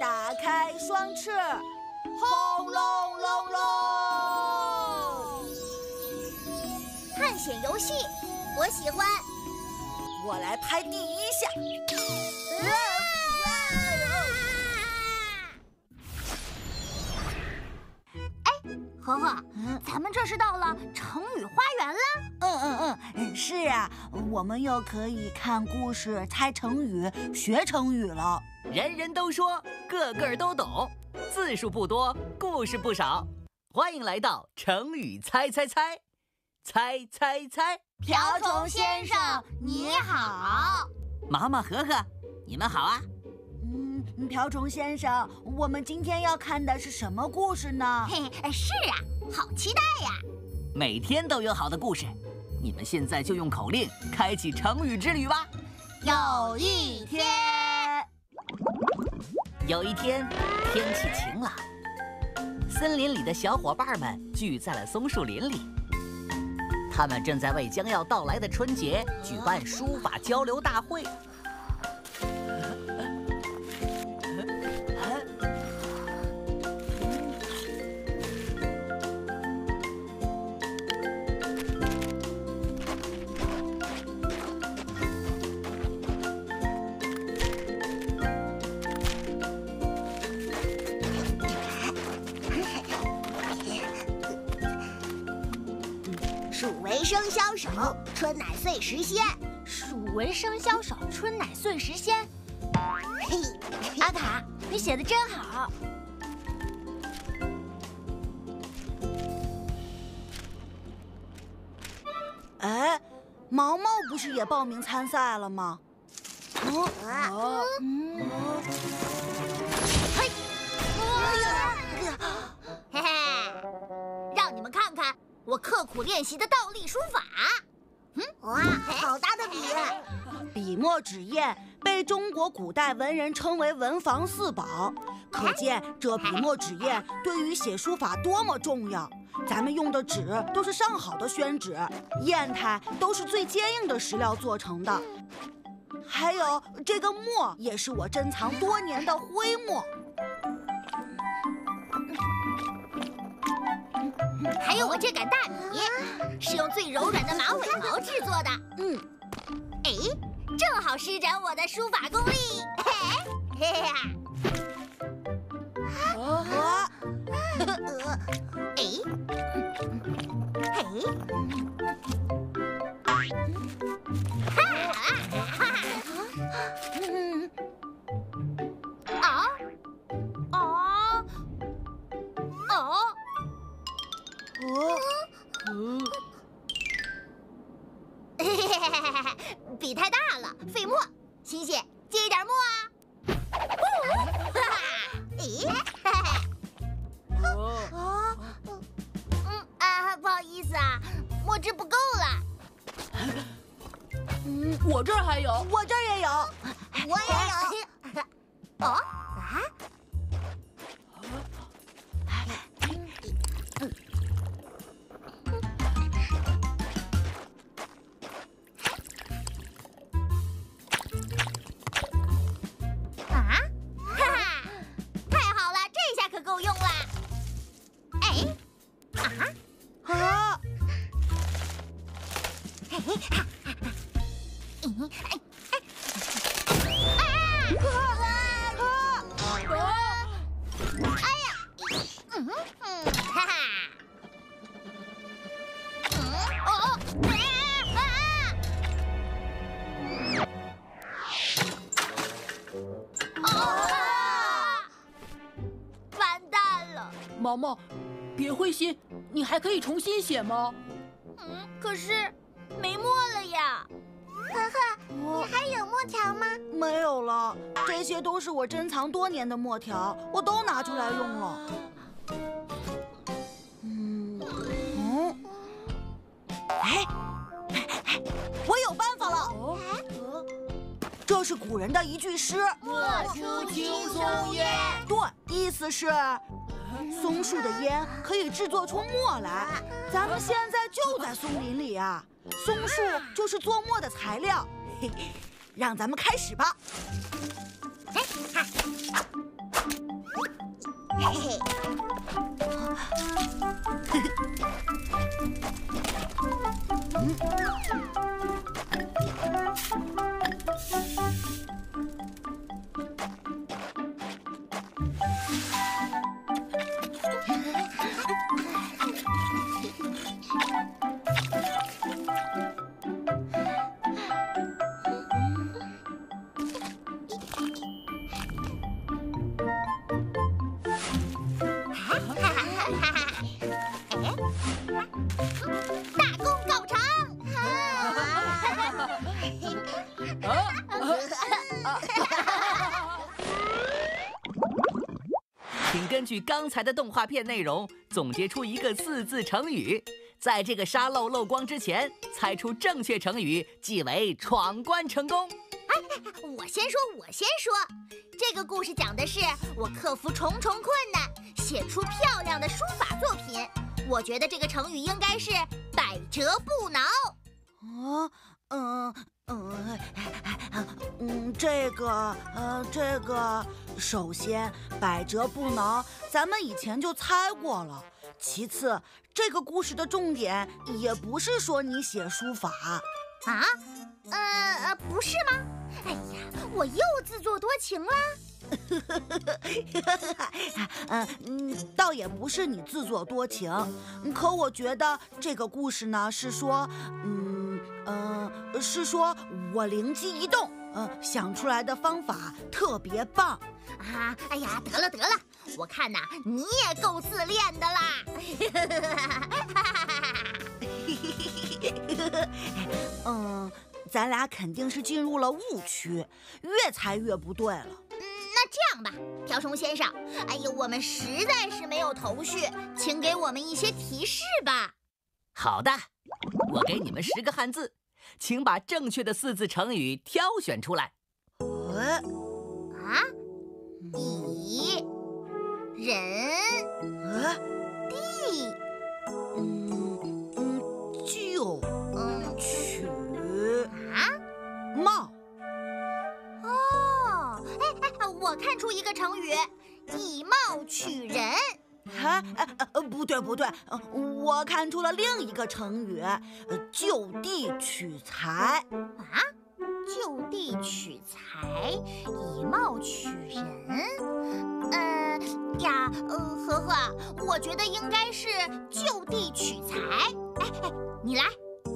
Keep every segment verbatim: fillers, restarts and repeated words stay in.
打开双翅，轰隆隆隆。 探险游戏，我喜欢。 我来拍第一下。啊呵呵，咱们这是到了成语花园了。 嗯嗯嗯，是啊，我们又可以看故事、猜成语、学成语了。 人人都说，个个都懂，字数不多，故事不少。欢迎来到成语猜猜猜，猜猜猜。 瓢虫先生，你好。 毛毛和和，你们好啊。 嗯，瓢虫先生，我们今天要看的是什么故事呢？ 嘿，是啊，好期待呀！ 每天都有好的故事，你们现在就用口令开启成语之旅吧。 有一天， 有一天，天气晴朗，森林里的小伙伴们聚在了松树林里，他们正在为将要到来的春节举办书法交流大会。 鼠为生肖首，春乃岁时鲜。 鼠为生肖首，春乃岁时鲜。 嘿， 阿卡，你写的真好。 哎，毛毛不是也报名参赛了吗？ 哦哦，嗯， 嘿，嘿嘿，让你们看看我刻苦练习的倒立书法。嗯，哇，好大的笔！ 笔墨纸砚被中国古代文人称为文房四宝，可见这笔墨纸砚对于写书法多么重要。咱们用的纸都是上好的宣纸，砚台都是最坚硬的石料做成的。还有这个墨也是我珍藏多年的徽墨。 还有我这杆大米，是用最柔软的马尾毛制作的。 嗯， 哎，正好施展我的书法功力。嘿嘿呀！ 哦， 哎，嘿，哈哈！嗯，啊，哦，哦。 哦，嗯， 笔太大了，费墨。星星，借一点墨啊！哈哈，咦，哈哈，哦，嗯啊，不好意思啊，墨汁不够了。 嗯，我这儿还有，我这儿也有， 我也有。哦啊！ 毛毛，别灰心，你还可以重新写吗？ 嗯，可是没墨了呀。呵呵，你还有墨条吗？ 没有了，这些都是我珍藏多年的墨条，我都拿出来用了。嗯嗯，哎，我有办法了。哦，这是古人的一句诗：“ 莫出青松烟。” 对，意思是松树的烟可以制作出墨来。咱们现在就在松林里啊，松树就是做墨的材料。嘿，让咱们开始吧。 哎哈。 嘿嘿。嗯。大功告成！ 请根据刚才的动画片内容总结出一个四字成语，在这个沙漏漏光之前猜出正确成语，即为闯关成功。 哎，我先说，我先说，这个故事讲的是我克服重重困难，写出漂亮的书法作品。我觉得这个成语应该是百折不挠。 啊，嗯嗯嗯，这个呃，这个，首先百折不挠，咱们以前就猜过了。其次，这个故事的重点也不是说你写书法啊，呃呃，不是吗？哎呀，我又自作多情啦。 嗯，倒也不是你自作多情，可我觉得这个故事呢是说，嗯嗯、呃，是说我灵机一动，嗯、呃，想出来的方法特别棒啊！哎呀，得了得了，我看呐，你也够自恋的啦。 嗯，咱俩肯定是进入了误区，越猜越不对了。 那这样吧，瓢虫先生，哎呦，我们实在是没有头绪，请给我们一些提示吧。 好的，我给你们十个汉字，请把正确的四字成语挑选出来。 呃， 啊，以人呃地， 嗯嗯，就嗯取啊貌。 哦，哎哎，我看出一个成语，以貌取人。 啊，呃呃，不对不对，我看出了另一个成语，就地取材。 啊，就地取材，以貌取人。呃呀，呃，呵呵，我觉得应该是就地取材。哎哎，你来。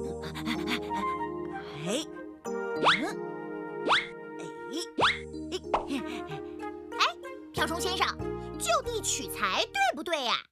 哎，嗯， 哎，哎，瓢虫先生，就地取材对不对呀？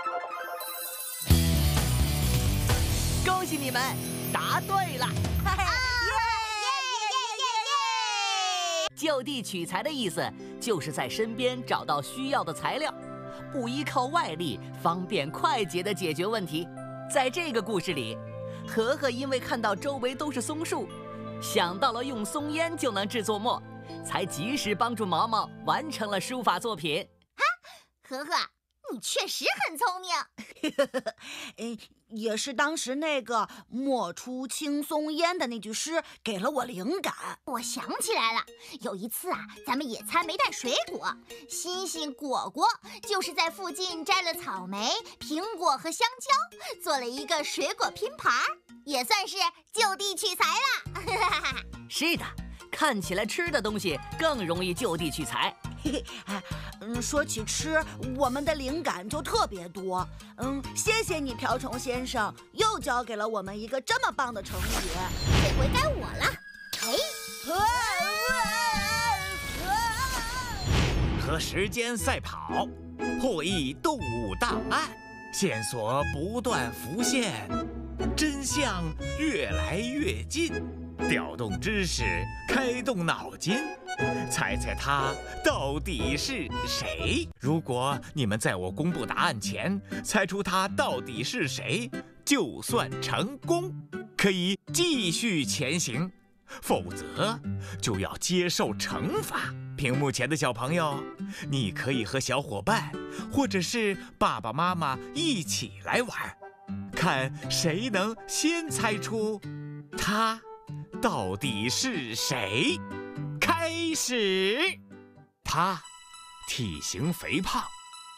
恭喜你们答对了！ 啊，耶耶耶耶！ 就地取材的意思就是在身边找到需要的材料，不依靠外力，方便快捷地解决问题。在这个故事里，和和因为看到周围都是松树，想到了用松烟就能制作墨，才及时帮助毛毛完成了书法作品。 哈，和和，你确实很聪明。 嗯，也是当时那个“墨出青松烟”的那句诗给了我灵感。 我想起来了，有一次啊，咱们野餐没带水果，欣欣果果就是在附近摘了草莓、苹果和香蕉，做了一个水果拼盘，也算是就地取材了。 是的，看起来吃的东西更容易就地取材。 嘿嘿，嗯，说起吃，我们的灵感就特别多。嗯，谢谢你，瓢虫先生，又教给了我们一个这么棒的成语。 这回该我了。 哎，和时间赛跑，破译动物档案，线索不断浮现，真相越来越近。调动知识，开动脑筋，猜猜他到底是谁？如果你们在我公布答案前猜出他到底是谁，就算成功，可以继续前行；否则，就要接受惩罚。屏幕前的小朋友，你可以和小伙伴或者是爸爸妈妈一起来玩，看谁能先猜出他到底是谁？开始。他体型肥胖，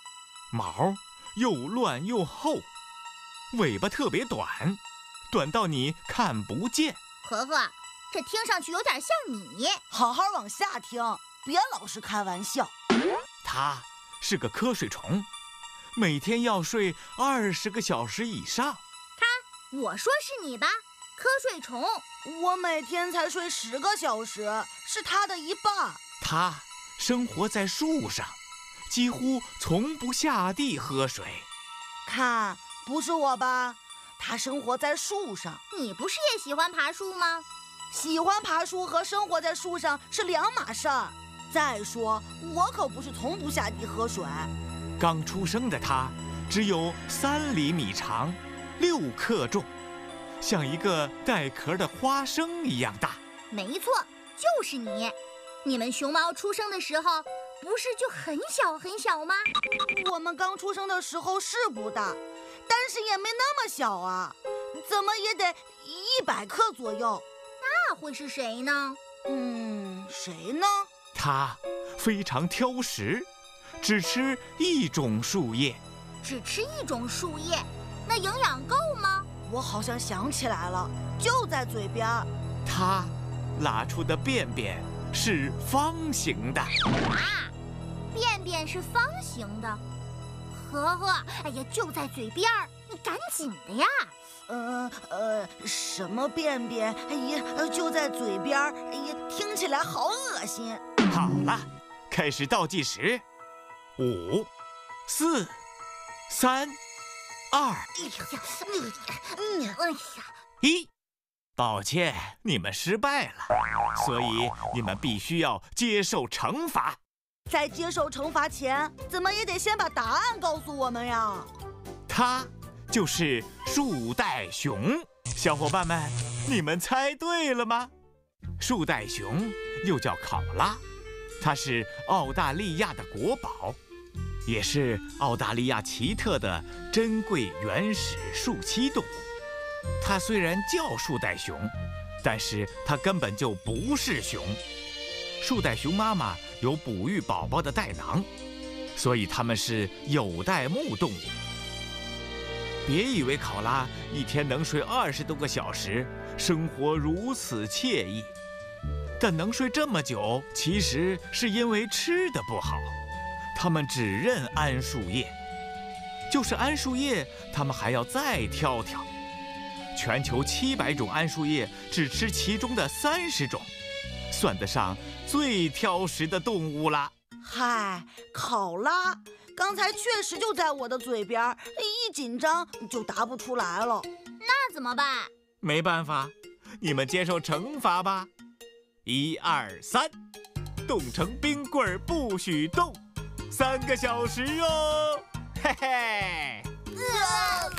毛又乱又厚，尾巴特别短，短到你看不见。 和和，这听上去有点像你。 好好往下听，别老是开玩笑。 它是个瞌睡虫，每天要睡二十个小时以上。 我说是你吧，瞌睡虫。 我每天才睡十个小时，是他的一半。 它生活在树上，几乎从不下地喝水。 看，不是我吧？他生活在树上。 你不是也喜欢爬树吗？ 喜欢爬树和生活在树上是两码事儿。再说，我可不是从不下地喝水。 刚出生的它只有三厘米长，六克重，像一个带壳的花生一样大。 没错，就是你。你们熊猫出生的时候，不是就很小很小吗？ 我们刚出生的时候是不大，但是也没那么小啊，怎么也得一百克左右。 那会是谁呢？ 嗯，谁呢？ 它非常挑食，只吃一种树叶。 只吃一种树叶，那营养够吗？ 我好像想起来了，就在嘴边。 它拉出的便便是方形的。 啊，便便是方形的。和和，哎呀，就在嘴边儿，你赶紧的呀！ 呃呃，什么便便？哎呀，就在嘴边儿，哎呀，听起来好恶心。 好了，开始倒计时，五、四、三、二、 哎呀，嗯，哎呀， 一。抱歉，你们失败了，所以你们必须要接受惩罚。 在接受惩罚前，怎么也得先把答案告诉我们呀。 它就是树袋熊。小伙伴们，你们猜对了吗？树袋熊又叫考拉，它是澳大利亚的国宝，也是澳大利亚奇特的珍贵原始树栖动物。它虽然叫树袋熊，但是它根本就不是熊。树袋熊妈妈有哺育宝宝的袋囊，所以它们是有袋目动物。别以为考拉一天能睡二十多个小时，生活如此惬意。但能睡这么久，其实是因为吃的不好。它们只认桉树叶，就是桉树叶，它们还要再挑挑。全球七百种桉树叶，只吃其中的三十种，算得上最挑食的动物啦。 嗨，考拉，刚才确实就在我的嘴边，一紧张就答不出来了。 那怎么办？ 没办法，你们接受惩罚吧。一二三，冻成冰棍儿不许动，三个小时哦，嘿嘿。 呃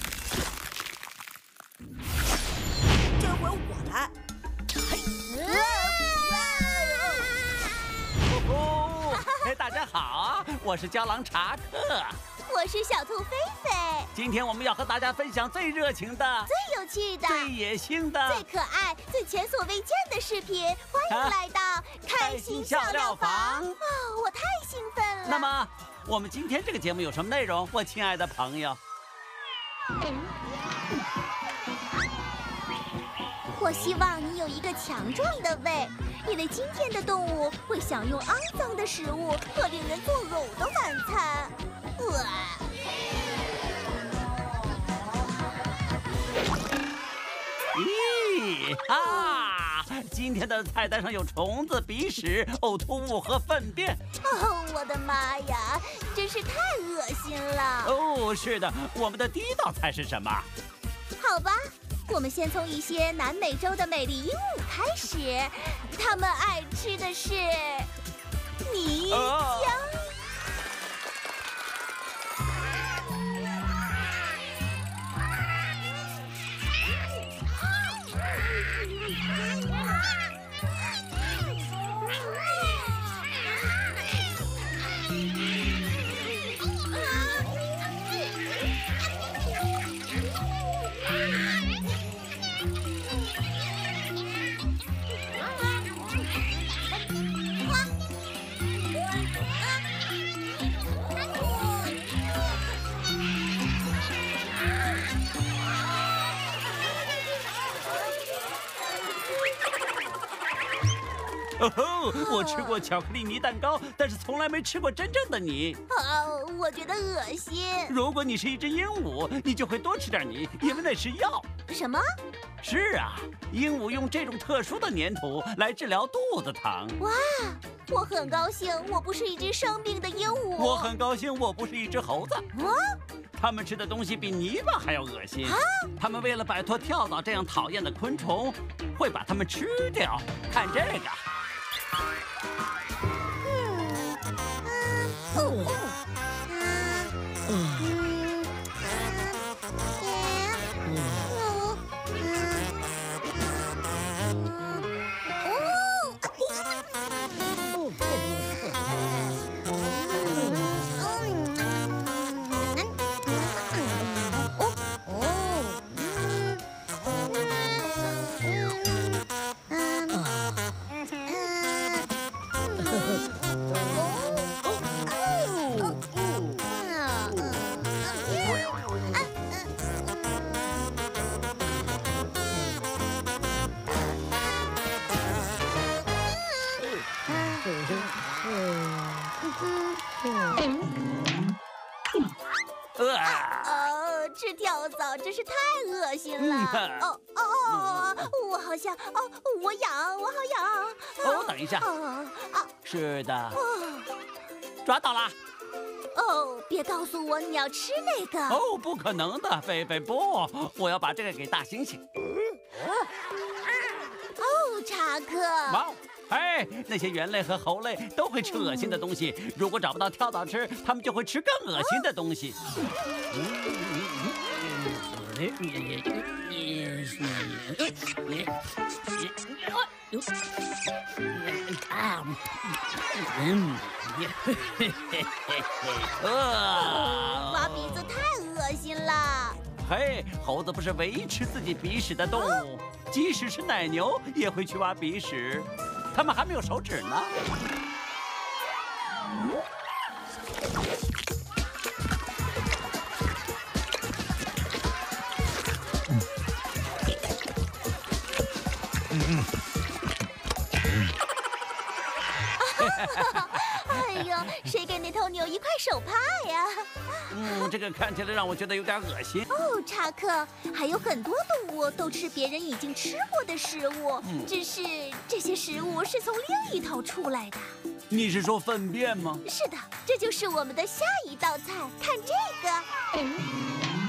这回我来。 哦，哎，大家好，我是郊狼查克。 我是小兔菲菲。 今天我们要和大家分享最热情的、 最有趣的、 最野性的、 最可爱、最前所未见的视频，欢迎来到开心笑料房。 哦，我太兴奋了。 那么，我们今天这个节目有什么内容？我亲爱的朋友， 我希望你有一个强壮的胃，因为今天的动物会享用肮脏的食物和令人作呕的晚餐。呃咦啊！今天的菜单上有虫子、鼻屎、呕吐物和粪便。 哦，我的妈呀，真是太恶心了。 哦，是的，我们的第一道菜是什么？ 好吧，我们先从一些南美洲的美丽鹦鹉开始，它们爱吃的是泥浆。 哦哦吼，我吃过巧克力泥蛋糕，但是从来没吃过真正的泥。 哦，我觉得恶心。 如果你是一只鹦鹉，你就会多吃点泥，因为那是药。 什么？ 是啊，鹦鹉用这种特殊的粘土来治疗肚子疼。 哇，我很高兴，我不是一只生病的鹦鹉。 我很高兴，我不是一只猴子。 啊？ 他们吃的东西比泥巴还要恶心。 啊？ 他们为了摆脱跳蚤这样讨厌的昆虫，会把它们吃掉。看这个。 嗯嗯嗯。呃，吃跳蚤真是太恶心了。哦哦哦，我好像哦，我痒，我好痒。 哦，等一下。 哦啊， 是的。抓到了。 哦，别告诉我你要吃那个。 哦，不可能的，菲菲不，我要把这个给大猩猩。 哦，查克。 哇。哎，那些猿类和猴类都会吃恶心的东西。如果找不到跳蚤吃，它们就会吃更恶心的东西。 挖鼻子太恶心了。 嘿，猴子不是唯一吃自己鼻屎的动物，即使是奶牛也会去挖鼻屎。它们还没有手指呢。 嗯哎呦，谁给那头牛一块手帕呀？ 嗯，这个看起来让我觉得有点恶心。 哦，查克，还有很多动物都吃别人已经吃过的食物，嗯、只是这些食物是从另一头出来的。 你是说粪便吗？ 是的，这就是我们的下一道菜。看这个。嗯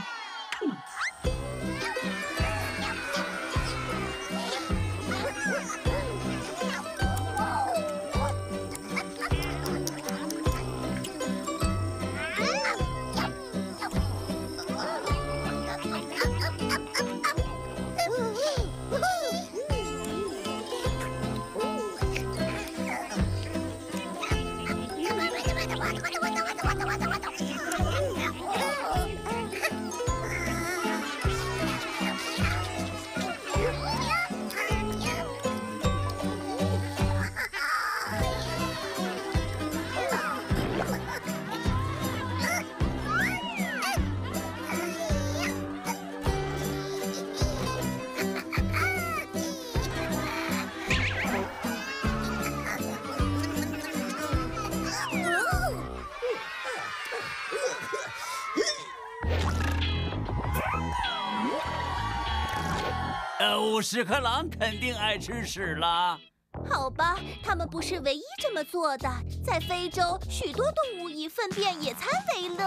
呃，屎壳郎肯定爱吃屎了。 好吧，他们不是唯一这么做的。在非洲，许多动物以粪便野餐为乐。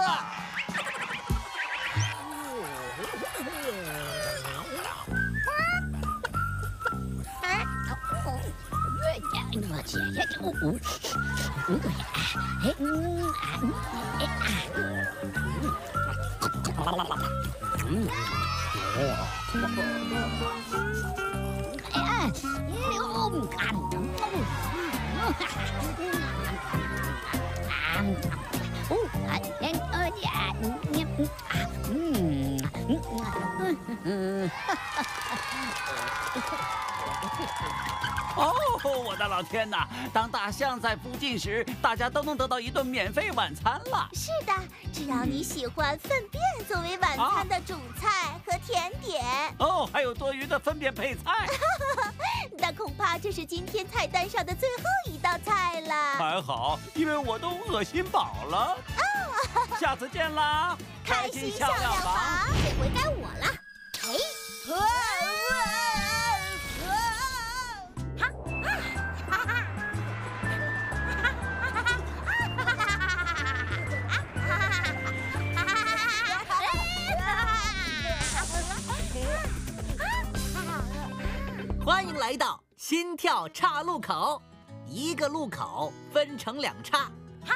哦，我的老天哪！当大象在附近时，大家都能得到一顿免费晚餐了。 是的，只要你喜欢粪便作为晚餐的主菜和甜点。 哦，还有多余的粪便配菜。 那恐怕这是今天菜单上的最后一道菜了。 还好，因为我都恶心饱了。哦，下次见啦！ 开心笑料房， 这回该我了。哎， 啊欢迎来到心跳岔路口，一个路口分成两岔，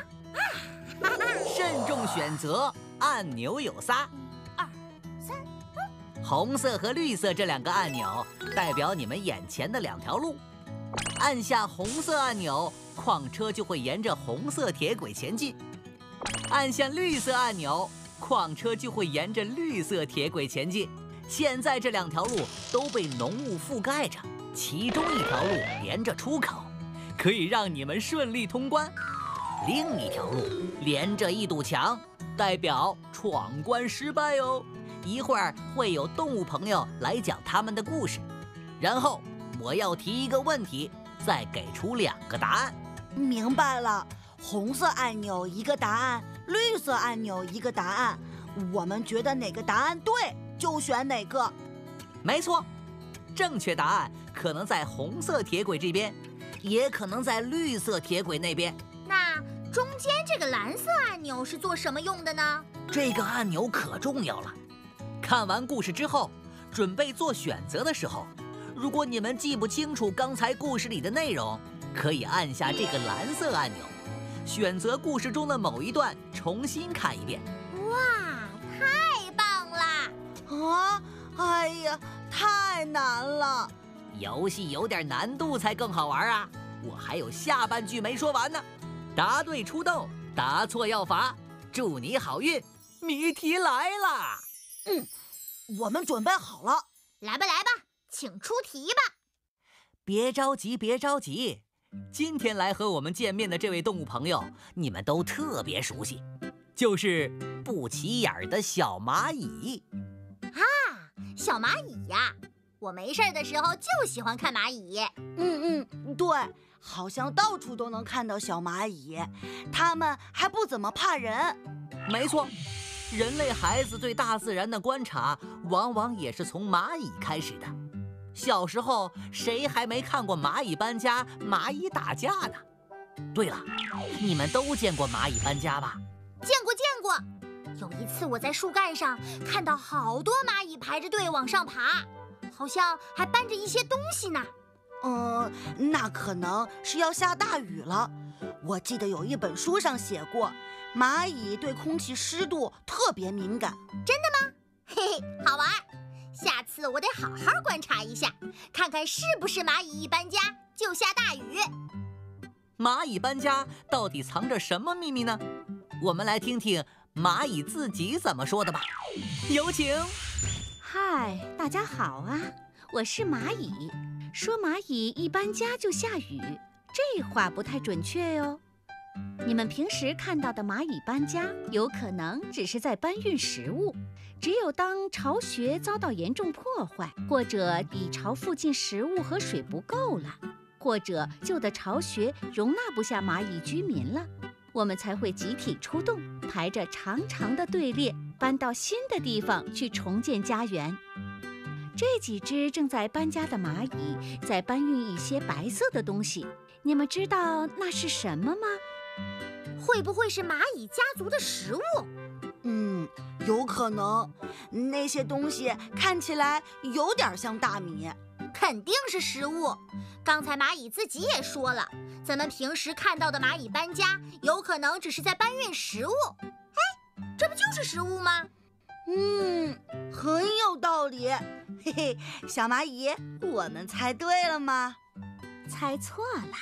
慎重选择，按钮有仨， 二三， 红色和绿色这两个按钮代表你们眼前的两条路，按下红色按钮，矿车就会沿着红色铁轨前进；按下绿色按钮，矿车就会沿着绿色铁轨前进。现在这两条路都被浓雾覆盖着，其中一条路连着出口，可以让你们顺利通关；另一条路连着一堵墙，代表闯关失败哦。一会儿会有动物朋友来讲他们的故事，然后我要提一个问题，再给出两个答案。 明白了，红色按钮一个答案，绿色按钮一个答案。我们觉得哪个答案对，就选哪个。 没错，正确答案可能在红色铁轨这边，也可能在绿色铁轨那边。 那中间这个蓝色按钮是做什么用的呢？ 这个按钮可重要了。看完故事之后，准备做选择的时候，如果你们记不清楚刚才故事里的内容，可以按下这个蓝色按钮，选择故事中的某一段重新看一遍。 哇，太棒啦！ 啊，哎呀，太难了！ 游戏有点难度才更好玩啊！我还有下半句没说完呢。答对出动，答错要罚。祝你好运！谜题来啦！ 嗯，我们准备好了。 来吧来吧，请出题吧。 别着急，别着急。今天来和我们见面的这位动物朋友，你们都特别熟悉，就是不起眼儿的小蚂蚁。 啊，小蚂蚁呀，我没事的时候就喜欢看蚂蚁。 嗯嗯，对，好像到处都能看到小蚂蚁，它们还不怎么怕人。 没错，人类孩子对大自然的观察，往往也是从蚂蚁开始的。小时候，谁还没看过蚂蚁搬家、蚂蚁打架呢？对了，你们都见过蚂蚁搬家吧？ 见过见过。有一次我在树干上看到好多蚂蚁排着队往上爬，好像还搬着一些东西呢。 嗯，那可能是要下大雨了。我记得有一本书上写过，蚂蚁对空气湿度特别敏感。 真的吗？嘿嘿，好玩。下次我得好好观察一下，看看是不是蚂蚁一搬家就下大雨。 蚂蚁搬家到底藏着什么秘密呢？我们来听听蚂蚁自己怎么说的吧。有请。 嗨，大家好啊，我是蚂蚁。说蚂蚁一搬家就下雨，这话不太准确哟。你们平时看到的蚂蚁搬家，有可能只是在搬运食物。只有当巢穴遭到严重破坏，或者底巢附近食物和水不够了，或者旧的巢穴容纳不下蚂蚁居民了，我们才会集体出动，排着长长的队列，搬到新的地方去重建家园。这几只正在搬家的蚂蚁在搬运一些白色的东西，你们知道那是什么吗？ 会不会是蚂蚁家族的食物？ 嗯，有可能。那些东西看起来有点像大米。 肯定是食物。刚才蚂蚁自己也说了，咱们平时看到的蚂蚁搬家，有可能只是在搬运食物。哎，这不就是食物吗？ 嗯，很有道理。嘿嘿，小蚂蚁，我们猜对了吗？ 猜错了。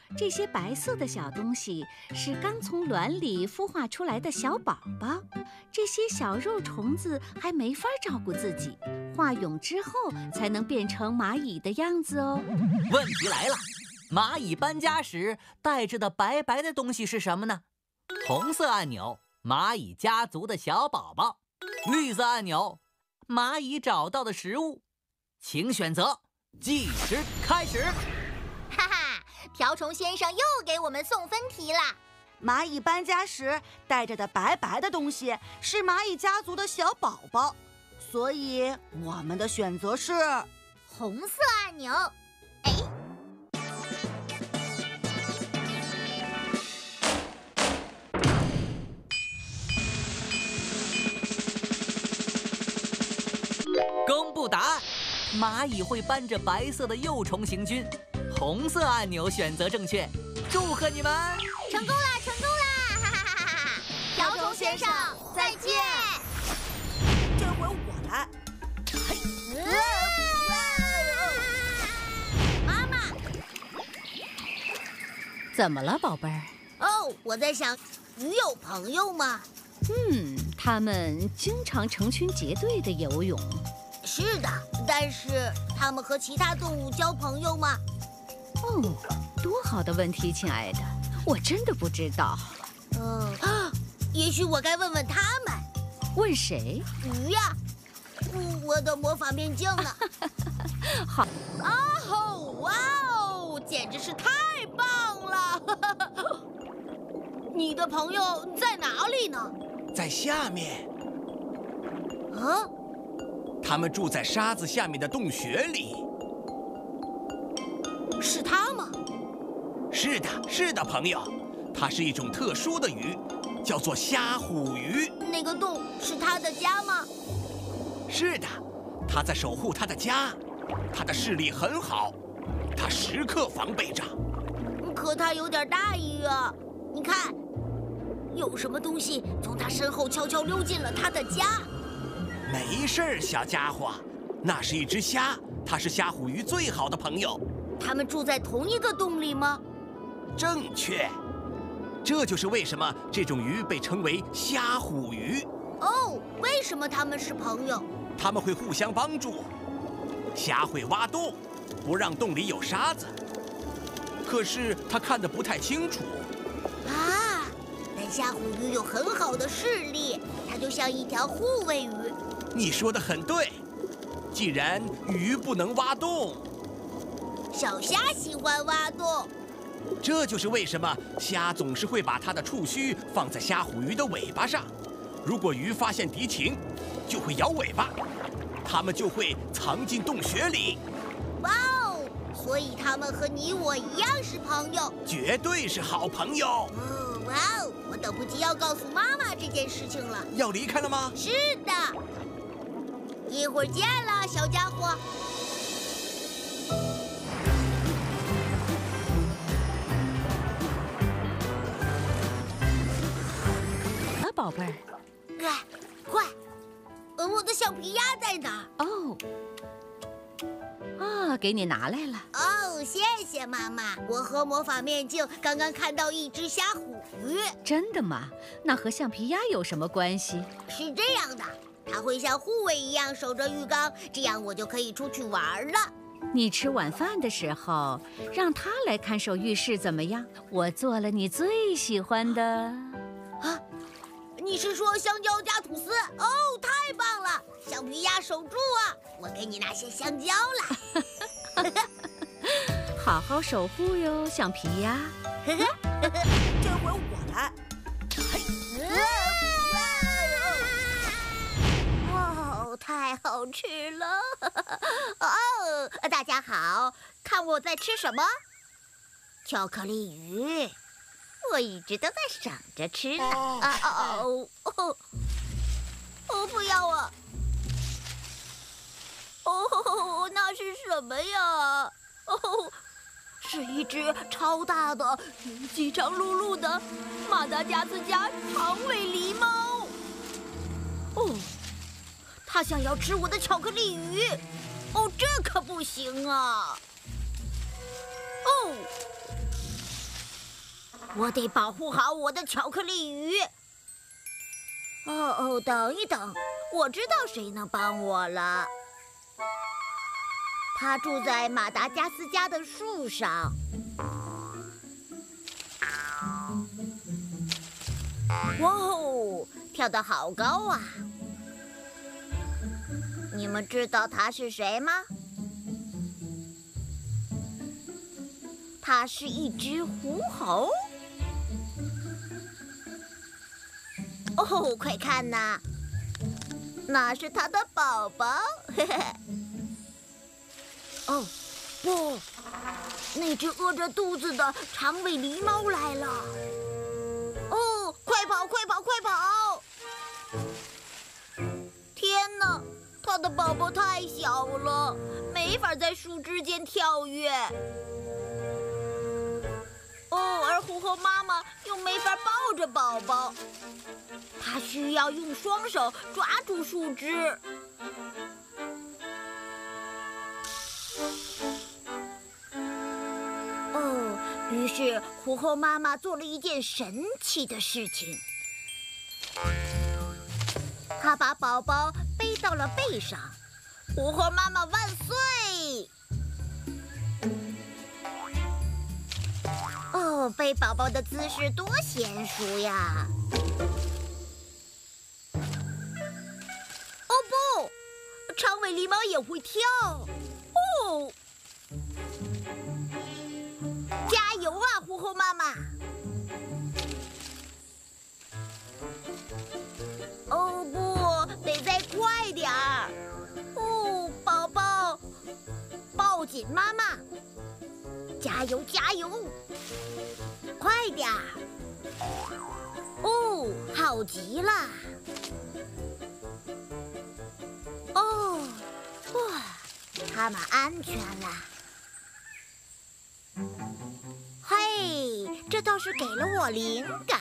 这些白色的小东西是刚从卵里孵化出来的小宝宝。这些小肉虫子还没法照顾自己，化蛹之后才能变成蚂蚁的样子哦。 问题来了，蚂蚁搬家时带着的白白的东西是什么呢？红色按钮，蚂蚁家族的小宝宝；绿色按钮，蚂蚁找到的食物。请选择，计时开始。 哈哈，瓢虫先生又给我们送分题了。 蚂蚁搬家时带着的白白的东西是蚂蚁家族的小宝宝，所以我们的选择是红色按钮。哎， 公布答案，蚂蚁会搬着白色的幼虫行军，红色按钮选择正确，祝贺你们！ 成功啦，成功啦！哈哈哈哈！瓢虫先生，再见。 这回我来。 妈妈， 怎么了，宝贝儿？ 哦，我在想，鱼有朋友吗？ 嗯，它们经常成群结队的游泳。 是的，但是它们和其他动物交朋友吗？ 哦，多好的问题，亲爱的，我真的不知道。 嗯，啊，也许我该问问他们。 问谁？ 鱼呀，嗯，我的魔法面镜呢？ 好。 啊吼！哇哦，简直是太棒了！你的朋友在哪里呢？ 在下面。 啊？ 他们住在沙子下面的洞穴里。 是他吗？ 是的，是的，朋友，它是一种特殊的鱼，叫做虾虎鱼。 那个洞是他的家吗？ 是的，他在守护他的家，他的视力很好，他时刻防备着。 可他有点大意啊！你看，有什么东西从他身后悄悄溜进了他的家。 没事儿，小家伙，那是一只虾，它是虾虎鱼最好的朋友。 他们住在同一个洞里吗？ 正确，这就是为什么这种鱼被称为虾虎鱼。 哦，为什么他们是朋友？ 他们会互相帮助。虾会挖洞，不让洞里有沙子。可是它看得不太清楚。 啊，但虾虎鱼有很好的视力，它就像一条护卫鱼。 你说的很对，既然鱼不能挖洞， 小虾喜欢挖洞。 这就是为什么虾总是会把它的触须放在虾虎鱼的尾巴上。如果鱼发现敌情，就会摇尾巴，它们就会藏进洞穴里。 哇哦！所以他们和你我一样是朋友， 绝对是好朋友。 哦，哇哦！我等不及要告诉妈妈这件事情了。 要离开了吗？ 是的，一会儿见了，小家伙。 啊，宝贝儿。 哎，快！呃，我的橡皮鸭在哪儿？ 哦。啊，给你拿来了。 哦，谢谢妈妈。我和魔法面镜刚刚看到一只虾虎鱼。 真的吗？那和橡皮鸭有什么关系？ 是这样的，它会像护卫一样守着浴缸，这样我就可以出去玩了。 你吃晚饭的时候，让它来看守浴室怎么样？我做了你最喜欢的。 啊，你是说香蕉加吐司？哦，太棒了！橡皮鸭守住啊！我给你拿些香蕉来。 好好守护哟，橡皮鸭。 这回我来。 哦，太好吃了！哦，大家好，看我在吃什么？巧克力鱼。我一直都在省着吃呢。啊哦哦！哦，不要啊！哦，那是什么呀？哦，是一只超大的、饥肠辘辘的马达加斯加长尾狸猫。哦，它想要吃我的巧克力鱼。哦，这可不行啊！哦。 我得保护好我的巧克力鱼。哦哦，等一等，我知道谁能帮我了。他住在马达加斯加的树上。哇哦，跳得好高啊！你们知道他是谁吗？他是一只狐猴。哦，快看呐，那是他的宝宝。嘿嘿。哦，不，那只饿着肚子的长尾狸猫来了。哦，快跑，快跑，快跑！天哪，它的宝宝太小了，没法在树枝间跳跃。哦，而狐猴妈妈又没法抱着宝宝，它需要用双手抓住树枝。哦，于是狐猴妈妈做了一件神奇的事情，她把宝宝背到了背上。狐猴妈妈万岁！哦，背宝宝的姿势多娴熟呀！哦不，长尾狸猫也会跳。哦，加油啊，狐猴妈妈！哦不，得再快点儿！哦，宝宝，抱紧妈妈！加油加油！快点儿！哦，好极了！哦，哇，他们安全了。嘿，这倒是给了我灵感。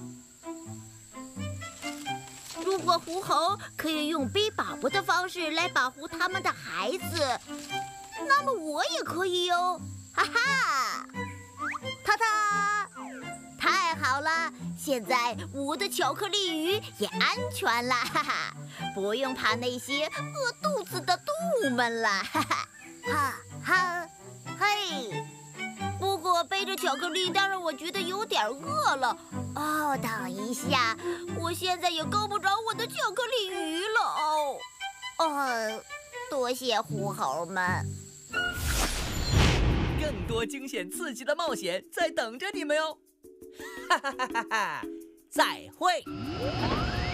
如果狐猴可以用背宝宝的方式来保护他们的孩子，那么我也可以哟！哈哈！哒哒！太好了，现在我的巧克力鱼也安全了，哈哈，不用怕那些饿肚子的动物们了，哈哈，哈哈，嘿！不过背着巧克力倒让我觉得有点饿了。哦，等一下，我现在也够不着我的巧克力鱼了哦。哦，多谢狐猴们。 更多惊险刺激的冒险在等着你们哟！哈哈哈哈哈！再会。